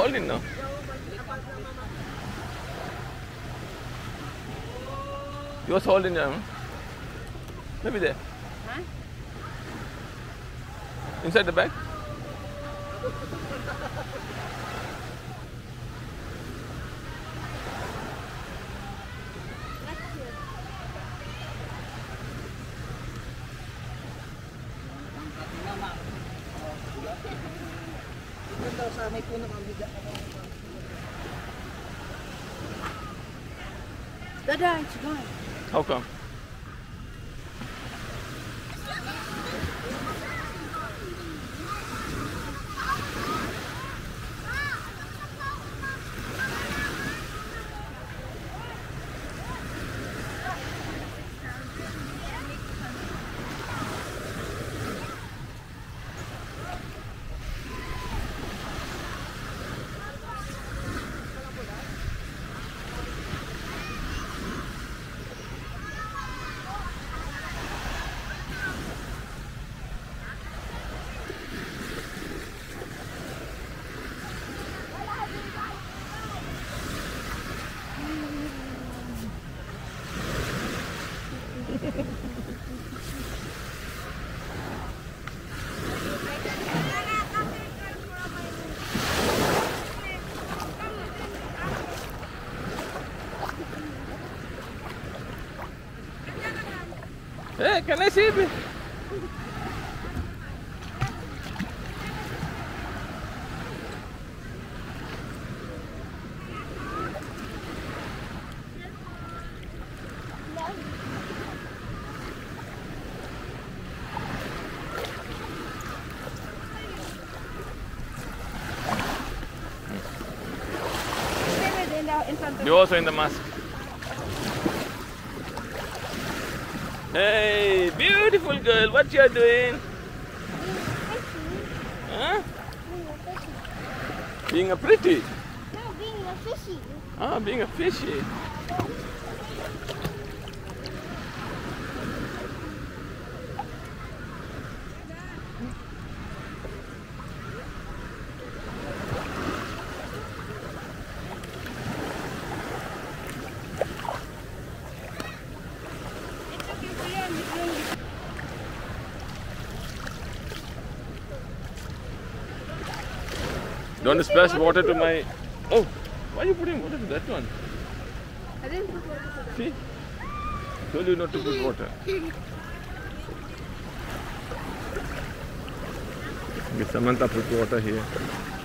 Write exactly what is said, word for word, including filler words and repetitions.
holding now? You was holding them. Maybe there. Huh? Inside the bag? Dada, it's gone. How come? Hey, can I see it? You're also in the mask. Hey, beautiful girl, what you are doing? Huh? Being a pretty? No, being a fishy. Ah, being a fishy. Don't splash water to my... Oh, why are you putting water to that one? I didn't put water to that. See? Told you not to put water. Okay, Samantha put water here.